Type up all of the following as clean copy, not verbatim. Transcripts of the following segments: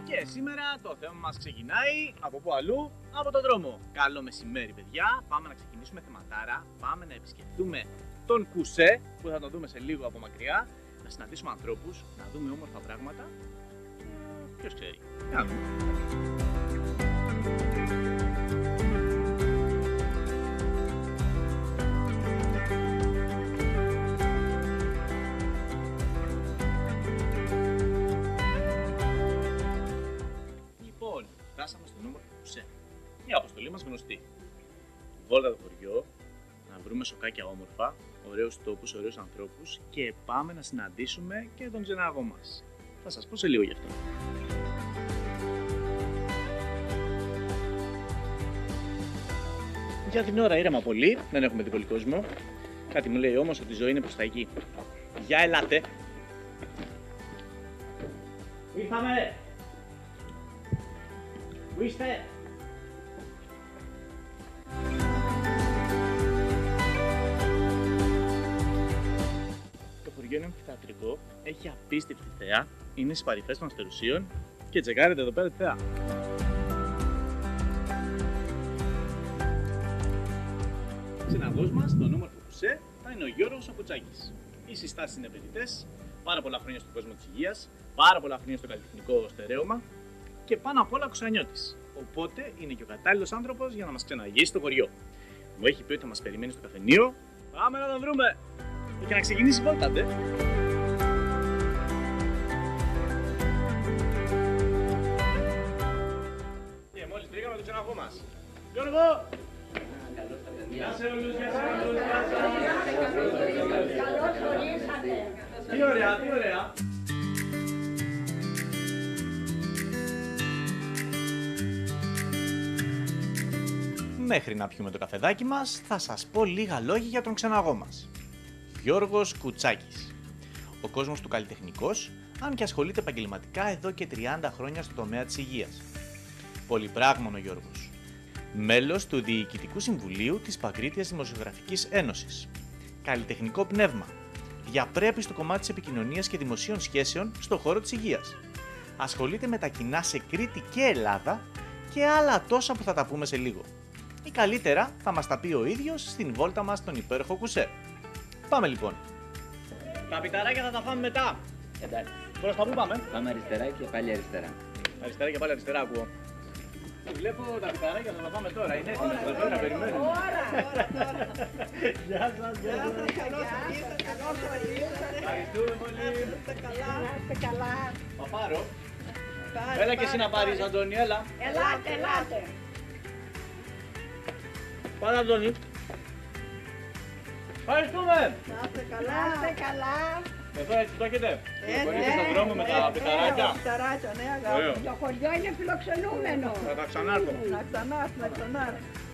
Και σήμερα το θέμα μας ξεκινάει από πού αλλού, από τον δρόμο. Καλό μεσημέρι, παιδιά. Πάμε να ξεκινήσουμε θεματάρα. Πάμε να επισκεφτούμε τον Κουσέ, που θα τον δούμε σε λίγο από μακριά. Να συναντήσουμε ανθρώπους, να δούμε όμορφα πράγματα. Ποιος ξέρει. Να δούμε. Φτάσαμε στον όμορφο Κουσέ. Η αποστολή μας γνωστή. Βόλτα το χωριό, να βρούμε σοκάκια όμορφα, ωραίους τόπους, ωραίους ανθρώπους και πάμε να συναντήσουμε και τον ξεναγό μας. Θα σας πω σε λίγο γι' αυτό. Για την ώρα ήρεμα πολύ, δεν έχουμε δει πολύ κόσμο. Κάτι μου λέει όμως ότι η ζωή είναι προς τα εκεί. Για ελάτε! Ήρθαμε! Πού είστε? Το χωριό είναι αμφιθεατρικό, έχει απίστευτη θέα, είναι στις παρυφές των αστερουσίων και τσεκάρετε εδώ πέρα τη θέα. Ξεναγός μας, το όμορφο Κουσέ, θα είναι ο Γιώργος ο Κουτσάκης. Οι συστάσεις είναι απαιτητές, πάρα πολλά χρόνια στον κόσμο της υγείας, πάρα πολλά χρόνια στο καλλιτεχνικό στερέωμα και πάνω απ' όλα κουσανιώτης. Οπότε είναι και ο κατάλληλος άνθρωπος για να μας ξεναγήσει στο χωριό. Μου έχει πει ότι θα μας περιμένει στο καφενείο. Πάμε να τον βρούμε! Και να ξεκινήσει η βόλτα, ντε! Και μόλις βρήκαμε τον ξεναγό μας. Γιώργο! Γεια σε όλους, γεια σε όλους! Καλώς ορίσατε! Τι ωραία, τι ωραία! Μέχρι να πιούμε το καφεδάκι μας, θα σας πω λίγα λόγια για τον ξεναγό μας. Γιώργος Κουτσάκης. Ο κόσμος του καλλιτεχνικός, αν και ασχολείται επαγγελματικά εδώ και 30 χρόνια στο τομέα της υγείας. Πολυπράγμονο Γιώργος. Μέλος του Διοικητικού Συμβουλίου της Παγκρίτιας Δημοσιογραφικής Ένωσης. Καλλιτεχνικό πνεύμα. Διαπρέπει στο κομμάτι της επικοινωνίας και δημοσίων σχέσεων στον χώρο της υγείας. Ασχολείται με τα κοινά σε Κρήτη και Ελλάδα και άλλα τόσα που θα τα πούμε σε λίγο. Ή καλύτερα θα μας τα πει ο ίδιος στην βόλτα μας στον υπέροχο Κουσέ. Πάμε λοιπόν. Τα πιταράκια θα τα φάμε μετά. Εντάξει. Προς τα πού πάμε? Πάμε αριστερά και πάλι αριστερά. Αριστερά και πάλι αριστερά ακούω. Βλέπω τα πιταράκια θα τα φάμε τώρα. Είναι έτοιμες εδώ πέρα, περιμένουμε. Γεια σας, γεια σας. Καλώς ορίσατε! Ευχαριστούμε πολύ. Είστε καλά! Θα πάρω. Έλα και εσύ να πάρεις, Αντώνη, έλα. Ελάτε, ελάτε! Πάρε, Αντώνη. Ευχαριστούμε. Να είστε καλά! Να είστε καλά! Εδώ έτσι το έχετε. Μπορείτε στον δρόμο με τα πιταράκια. Πιταράκια, ναι, αγάπη. Το χωριό είναι φιλοξενούμενο. Θα τα ξανάρθω. Να ξανάρθω.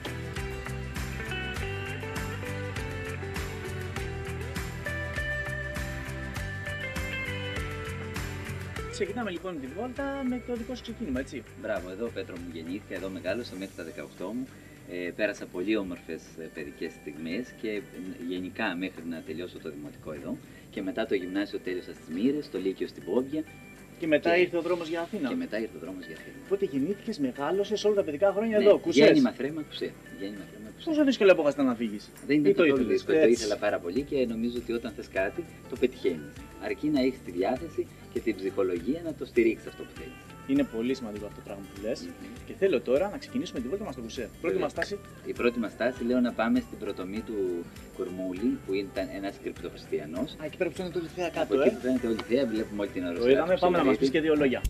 Ξεκινάμε λοιπόν τη βόλτα με το δικό σου ξεκίνημα, έτσι. Μπράβο, εδώ Πέτρο μου γεννήθηκα, εδώ μεγάλωσα μέχρι τα 18 μου. Πέρασα πολύ όμορφες παιδικές στιγμές και γενικά μέχρι να τελειώσω το δημοτικό εδώ. Και μετά το γυμνάσιο τέλειωσα στις Μύρες, το Λύκειο στην Πόβια. Και μετά ήρθε ο δρόμος για Αθήνα. Και μετά ήρθε ο δρόμος για Αθήνα. Οπότε γεννήθηκες, μεγάλωσες όλα τα παιδικά χρόνια Ναι, εδώ, Κουσές. γέννημα θρέμα Κουσέ. Πόσο δύσκολη απόφαση ήταν να φύγεις? Δεν ήταν το καθόλου ήθελες? δύσκολο. Το Έτσι. ήθελα πάρα πολύ και νομίζω ότι όταν θες κάτι το πετυχαίνεις. Αρκεί να έχεις τη διάθεση και την ψυχολογία να το στηρίξεις αυτό που θέλεις. Είναι πολύ σημαντικό αυτό το πράγμα που λες. Και θέλω τώρα να ξεκινήσουμε τη βόλτα μας στο Κουσέ. Πρώτη μας στάση. Η πρώτη μας στάση λέω να πάμε στην πρωτομή του Κορμούλη που ήταν ένας κρυπτοχριστιανός. Α, εκεί πέρα που φαίνεται όλη η θέα Από κάτω, εκεί που φαίνεται όλη η θέα, βλέπουμε όλη την Το οροσιά. είδαμε, πάμε να μας πεις και δύο λόγια.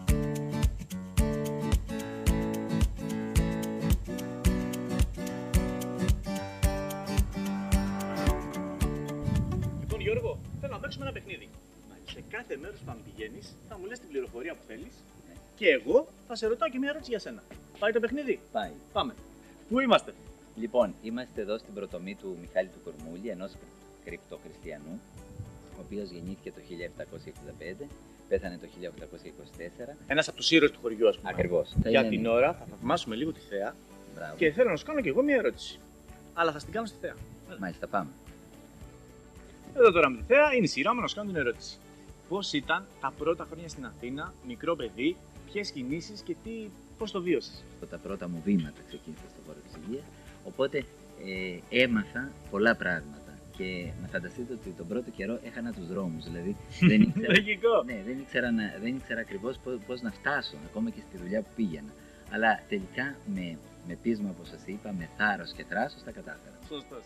Λοιπόν Γιώργο, θέλω να παίξουμε ένα παιχνίδι. Σε κάθε μέρος που θα πηγαίνεις, θα μου λες την πληροφορία που θέλεις και εγώ θα σε ρωτάω και μια ερώτηση για σένα. Πάει το παιχνίδι? Πάει. Πάμε. Πού είμαστε? Λοιπόν, είμαστε εδώ στην πρωτομή του Μιχάλη του Κορμούλη, ενός κρυπτοχριστιανού, ο οποίος γεννήθηκε το 1765, πέθανε το 1824. Ένας από τους ήρωες του χωριού, ας πούμε. Ακριβώς. Για την ώρα θα θαυμάσουμε λίγο τη θέα. Μπράβο. Και θέλω να σου κάνω και εγώ μια ερώτηση. Αλλά θα την κάνω στη θέα. Μάλιστα, πάμε. Εδώ τώρα με τη θέα είναι η σειρά μου να σου κάνω την ερώτηση. πώς ήταν τα πρώτα χρόνια στην Αθήνα, μικρό παιδί, ποιες κινήσεις και πώς το βίωσες? Από τα πρώτα μου βήματα ξεκίνησα στον χώρο της υγείας, οπότε έμαθα πολλά πράγματα. Και να φανταστείτε ότι τον πρώτο καιρό έχανα τους δρόμους, δηλαδή δεν ήξερα, ναι, δεν ήξερα ακριβώς πώς να φτάσω, ακόμα και στη δουλειά που πήγαινα. Αλλά τελικά με πείσμα, όπως σας είπα, με θάρρος και θράσος τα κατάφερα. Σωστός.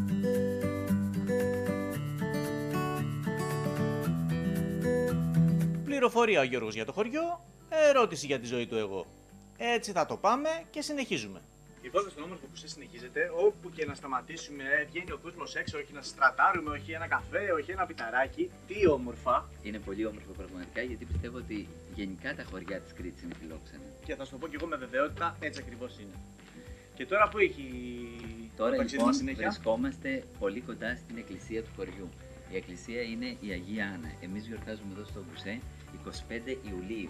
Πληροφορία ο Γιώργος για το χωριό, ερώτηση για τη ζωή του εγώ. Έτσι θα το πάμε και συνεχίζουμε. Η βόλτα στον όμορφο που συνεχίζεται, όπου και να σταματήσουμε, βγαίνει ο κόσμος έξω, όχι να στρατάρουμε, όχι ένα καφέ, όχι ένα πιταράκι. Τι όμορφα! Είναι πολύ όμορφο πραγματικά, γιατί πιστεύω ότι γενικά τα χωριά της Κρήτης είναι φιλόξενα. Και θα σου το πω και εγώ με βεβαιότητα, έτσι ακριβώς είναι. Και τώρα που έχει τώρα λοιπόν βρισκόμαστε πολύ κοντά στην εκκλησία του χωριού. Η εκκλησία είναι η Αγία Άννα. Εμείς γιορτάζουμε εδώ στο Μπουσέ 25 Ιουλίου.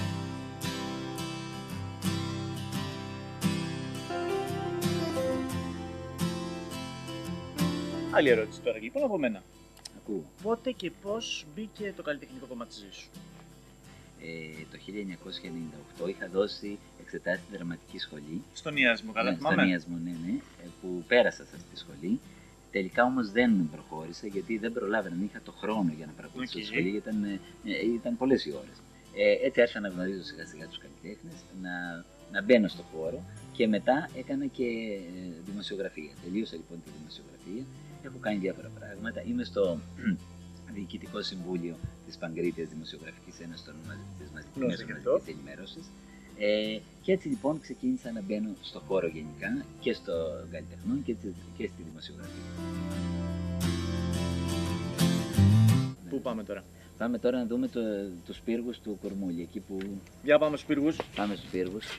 Άλλη ερώτηση τώρα λοιπόν από μένα. Ακούω. Πότε και πώς μπήκε το καλλιτεχνικό κομμάτι της ζωής σου? Το 1998 είχα δώσει εξετάσεις στη δραματική σχολή. Στον Ιάσμο, καλά θυμάμαι. Στον Ιάσμο, ναι, που πέρασα σε αυτή τη σχολή. Τελικά όμως δεν προχώρησα, γιατί δεν προλάβαινα, δεν είχα το χρόνο για να παρακολουθήσω τη σχολή, γιατί ήταν πολλές οι ώρες. Έτσι άρχισα να γνωρίζω σιγά σιγά τους καλλιτέχνες, να μπαίνω στο χώρο και μετά έκανα και δημοσιογραφία. Τελείωσα λοιπόν τη δημοσιογραφία, έχω κάνει διάφορα πράγματα. Είμαι στο Διοικητικό Συμβούλιο της Παγκρίτιας Δημοσιογραφικής Ένωσης της Μαζικής Ενημέρωσης. Και έτσι λοιπόν ξεκίνησα να μπαίνω στο χώρο γενικά και στο καλλιτεχνών και στη δημοσιογραφία. Πού πάμε τώρα? Πάμε τώρα να δούμε τους πύργους του Κορμούλη, εκεί που... Για πάμε στους πύργους. Πάμε στους πύργους.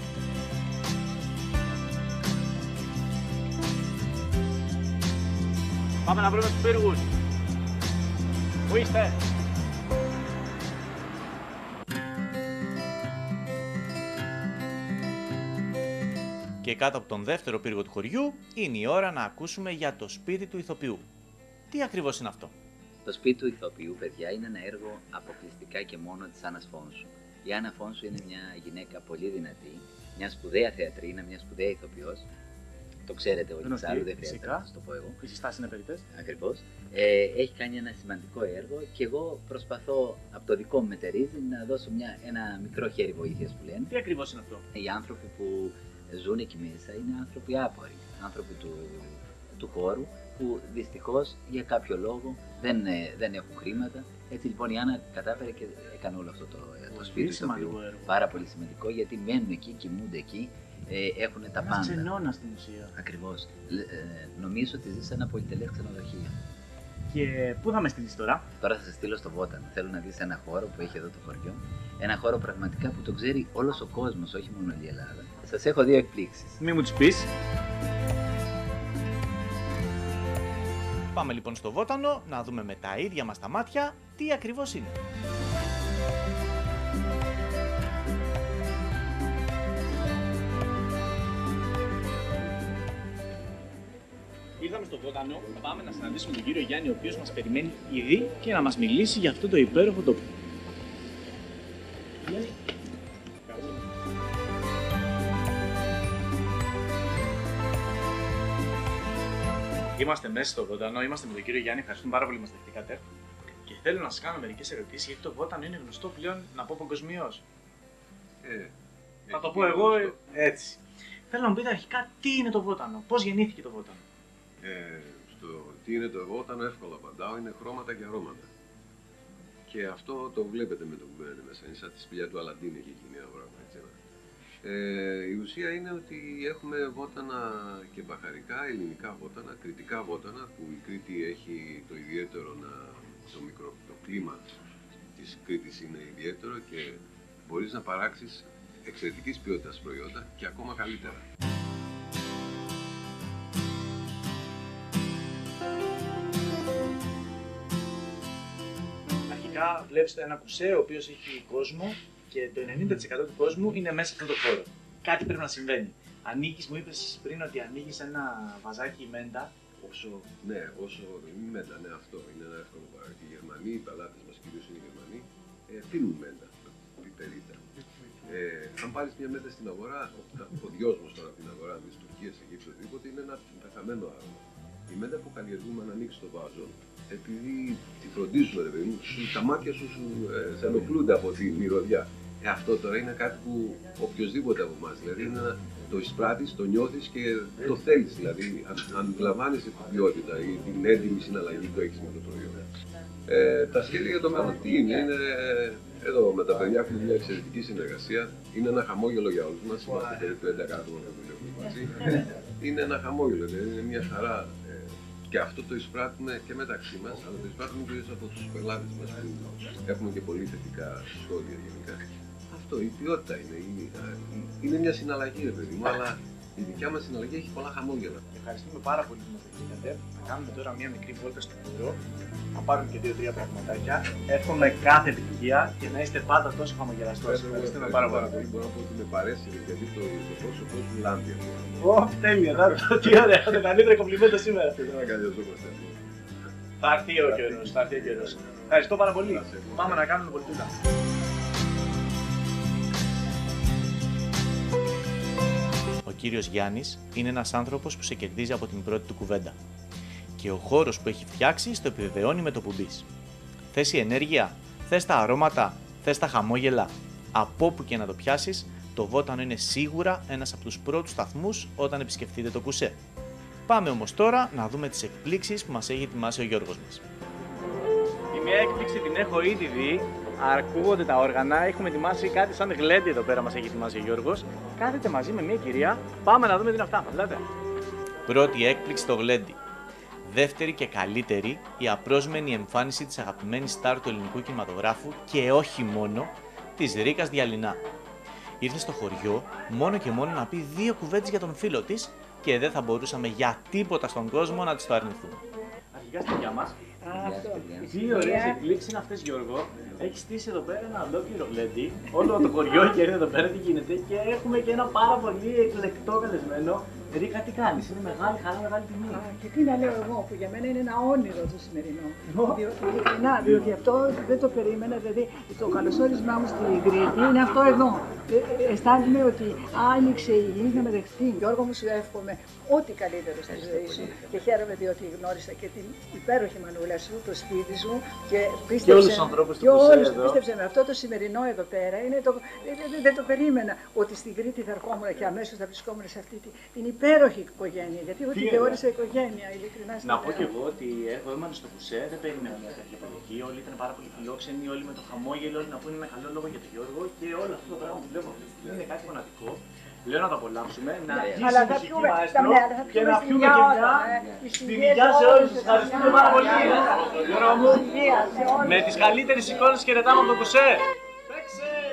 Πάμε να βρούμε τους πύργους. Πού είστε? Και κάτω από τον δεύτερο πύργο του χωριού είναι η ώρα να ακούσουμε για το σπίτι του ηθοποιού. Τι ακριβώς είναι αυτό? Το σπίτι του ηθοποιού, παιδιά, είναι ένα έργο αποκλειστικά και μόνο της Άννας Φόνσου. Η Άννα Φόνσου είναι μια γυναίκα πολύ δυνατή, μια σπουδαία θεατρίνα, μια σπουδαία ηθοποιός. Το ξέρετε όλοι εξάλλου, δεν χρειάζεται να σας το πω εγώ. Οι συστάσεις είναι περίπτες. Ακριβώς. Έχει κάνει ένα σημαντικό έργο και εγώ προσπαθώ από το δικό μου μετερίζει να δώσω ένα μικρό χέρι βοήθειας που λένε. Τι ακριβώς είναι αυτό? Οι άνθρωποι που ζουν εκεί μέσα είναι άνθρωποι άποροι, άνθρωποι του χώρου, που δυστυχώς για κάποιο λόγο δεν έχουν χρήματα. Έτσι λοιπόν η Άννα κατάφερε και έκανε όλο αυτό το σπίτι του ηθοποιού. Πάρα πολύ σημαντικό, γιατί μένουν εκεί, κοιμούνται εκεί, έχουν τα πάντα. Ένας ξενώνας στην ουσία. Ακριβώς. Νομίζω ότι ζει σε ένα πολυτελές ξενοδοχείο. Και πού θα με στείλεις τώρα? Τώρα θα σε στείλω στο Βότανο. Θέλω να δεις ένα χώρο που έχει εδώ το χωριό. Ένα χώρο πραγματικά που το ξέρει όλος ο κόσμος, όχι μόνο η Ελλάδα. Σας έχω δύο εκπλήξεις. Μη μου τις πεις. Πάμε λοιπόν στο Βότανο να δούμε με τα ίδια μας τα μάτια τι ακριβώς είναι. Ήρθαμε στο Βότανο, πάμε να συναντήσουμε τον κύριο Γιάννη, ο οποίος μας περιμένει ήδη και να μας μιλήσει για αυτό το υπέροχο τοπίο. Είμαστε μέσα στο Βότανο, είμαστε με τον κύριο Γιάννη, ευχαριστούμε πάρα πολύ που μας δεχτήκατε. Και θέλω να σας κάνω μερικές ερωτήσεις, γιατί το Βότανο είναι γνωστό πλέον, να πω παγκοσμίως. Θα το πω εγώ έτσι. Θέλω να μου πείτε αρχικά τι είναι το Βότανο, πώς γεννήθηκε το Βότανο. Στο τι είναι το Βότανο, εύκολα απαντάω, είναι χρώματα και αρώματα. Και αυτό το βλέπετε με το που μπαίνετε μέσα, είναι σαν τη σπηλιά του Αλαντίν, έχει γίνει ένα πράγμα, έτσι. Η ουσία είναι ότι έχουμε βότανα και μπαχαρικά, ελληνικά βότανα, κρητικά βότανα, που η Κρήτη έχει το ιδιαίτερο το κλίμα της Κρήτης είναι ιδιαίτερο και μπορείς να παράξεις εξαιρετικής ποιότητας προϊόντα και ακόμα καλύτερα. Αρχικά βλέπεις ένα κουσέ ο οποίος έχει κόσμο και το 90% του κόσμου είναι μέσα σε αυτό το χώρο. Κάτι πρέπει να συμβαίνει. Ανοίγεις, μου είπες πριν ότι ανοίγεις ένα βαζάκι μέντα, όσο η μέντα, ναι, αυτό είναι ένα εύκολο παράδειγμα. Οι Γερμανοί, οι πελάτες μας, κυρίως είναι οι Γερμανοί, πίνουν μέντα, πιπερίτα. Αν πάρεις μια μέντα στην αγορά, ο δυόσμος τώρα από την αγορά της Τουρκίας, εκεί οτιδήποτε, είναι ένα πεθαμένο άρωμα. Η μέντα που καλλιεργούμε αν ανοίξει το βάζο, επειδή τη φροντίζουμε, ρε παιδί μου, τα μάτια σου σε ενοχλούνται από τη μυρωδιά. Αυτό τώρα είναι κάτι που οποιοδήποτε από εμάς, δηλαδή είναι το εισπράττεις, το νιώθεις και το θέλεις, δηλαδή αντιλαμβάνεσαι την ποιότητα ή την έντιμη συναλλαγή που έχεις με το προϊόν. Τα σχέδια για το μέλλον τι είναι, εδώ με τα παιδιά έχουμε μια εξαιρετική συνεργασία, είναι ένα χαμόγελο για όλους μας, είμαστε περίπου 11 άτομα που δουλεύουμε μαζί, είναι ένα χαμόγελο, δηλαδή είναι μια χαρά. Και αυτό το εισπράττουμε και μεταξύ μας, αλλά το εισπράττουμε κυρίως από τους πελάτες μας που έχουμε και πολύ θετικά σχόλια γενικά. Αυτό, η ποιότητα είναι μια συναλλαγή, ρε παιδί μου, αλλά η δικιά μας συναλλαγή έχει πολλά χαμόγελα. Ευχαριστούμε πάρα πολύ που μας δεχτήκατε. Θα κάνουμε τώρα μια μικρή βόλτα στο χώρο. Θα πάρουμε και 2-3 πραγματάκια. Εύχομαι κάθε επιτυχία και να είστε πάντα τόσο χαμογελαστός. Ευχαριστούμε πάρα πολύ. Μπορώ να πω ότι με παρέσει γιατί το πρόσωπό σου λάμπει. Τέλεια, τι ωραία, το καλύτερο κομπλιμέντο σήμερα. Δεν αγκαλιαζόμαστε. Θα έρθει ο καιρός, Ευχαριστώ πάρα πολύ. Πάμε να κάνουμε βολτούλα. Ο κύριος Γιάννης είναι ένας άνθρωπος που σε κερδίζει από την πρώτη του κουβέντα. Και ο χώρος που έχει φτιάξει στο επιβεβαιώνει με το που μπεις. Θες η ενέργεια, θες τα αρώματα, θες τα χαμόγελα. Από όπου και να το πιάσεις, το Βότανο είναι σίγουρα ένας από τους πρώτους σταθμούς όταν επισκεφτείτε το Κουσέ. Πάμε όμως τώρα να δούμε τις εκπλήξεις που μας έχει ετοιμάσει ο Γιώργος μας. Η μία έκπληξη την έχω ήδη δει. Ακούγονται τα όργανα, έχουμε ετοιμάσει κάτι σαν γλέντι εδώ πέρα, μας έχει ετοιμάσει ο Γιώργος. Κάθεται μαζί με μια κυρία, πάμε να δούμε τι είναι αυτά, φαντάτε. Πρώτη έκπληξη το γλέντι. Δεύτερη και καλύτερη, η απρόσμενη εμφάνιση της αγαπημένης στάρ του ελληνικού κινηματογράφου και όχι μόνο, της Ρίκας Διαλυνά. Ήρθε στο χωριό μόνο και μόνο να πει 2 κουβέντες για τον φίλο της και δεν θα μπορούσαμε για τίποτα στον κόσμο να της το αρνηθούμε. Αρχικά στη δουλειά μας. Τι ωραίες εκπλήξεις είναι αυτές, Γιώργο. Έχει στήσει εδώ πέρα ένα ολόκληρο γλέντι. Όλο το χωριό έχει έρθει εδώ πέρα τι γίνεται και έχουμε και ένα πάρα πολύ εκλεκτό καλεσμένο. Ρίκα, τι κάνεις, είναι μεγάλη χαρά, μεγάλη τιμή. Και τι να λέω εγώ, που για μένα είναι ένα όνειρο το σημερινό. Διότι αυτό δεν το περίμενα, δηλαδή το καλωσόρισμά μου στην Κρήτη είναι αυτό εδώ. Αισθάνομαι ότι άνοιξε η γη να με δεχτεί. Γιώργο μου, σου εύχομαι ό,τι καλύτερο στη ζωή σου και χαίρομαι διότι γνώρισα και την υπέροχη μανούλα σου, το σπίτι σου και πίστεψε. Και όλους τους ανθρώπους του Κουσέ εδώ. Πίστεψε με αυτό το σημερινό εδώ πέρα. Δεν το περίμενα ότι στην Κρήτη θα ερχόμουν και αμέσως θα βρισκόμουν σε αυτή την υπέροχη οικογένεια. Γιατί εγώ την θεώρησα οικογένεια, ειλικρινά. Να πω και εγώ ότι εγώ ήμουν στο Κουσέ, δεν περίμενα μια τέτοια επιλογή. Όλοι ήταν πάρα πολύ φιλόξενοι, όλοι με το χαμόγελο, όλοι να πούνε ένα καλό λόγο για τον Γιώργο και όλο αυτό το πράγμα που βλέπω αυτή τη στιγμή είναι κάτι μοναδικό. Λέω να το απολαύσουμε, να αρχίσει η μουσική μαέστρο και να πιούμε και μια στην υγεία σε όλους. Σας ευχαριστούμε πάρα πολύ. Γιώργο μου, με τις καλύτερες εικόνες χαιρετάμε από το Κουσέ. Παίξε!